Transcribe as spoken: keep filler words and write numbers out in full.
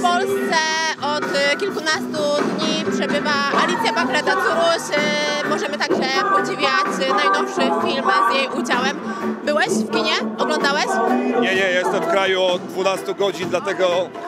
Polsce od kilkunastu dni przebywa Alicja Bakreta-Curuś. Możemy także podziwiać najnowszy film z jej udziałem. Byłeś w kinie? Oglądałeś? Nie, nie, jestem w kraju od dwunastu godzin, dlatego